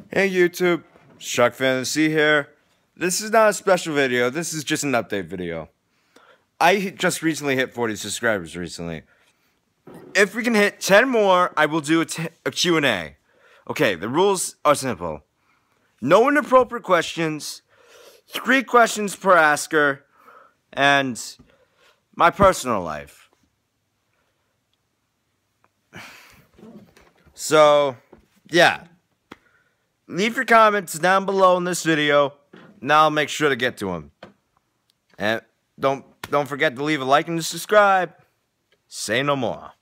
Hey YouTube, Shark Fantasy here. This is not a special video, this is just an update video. I just recently hit 40 subscribers recently. If we can hit 10 more, I will do a Q&A. Okay, the rules are simple. No inappropriate questions, 3 questions per asker, and my personal life. So, yeah. Leave your comments down below in this video, and I'll make sure to get to them. And don't forget to leave a like and subscribe. Say no more.